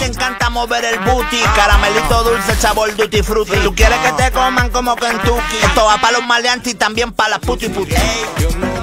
te encanta mover el booty. Caramelito dulce, sabor duty fruity. Tú quieres que te coman como Kentucky. Esto va para los maleantes y también para las puti puti.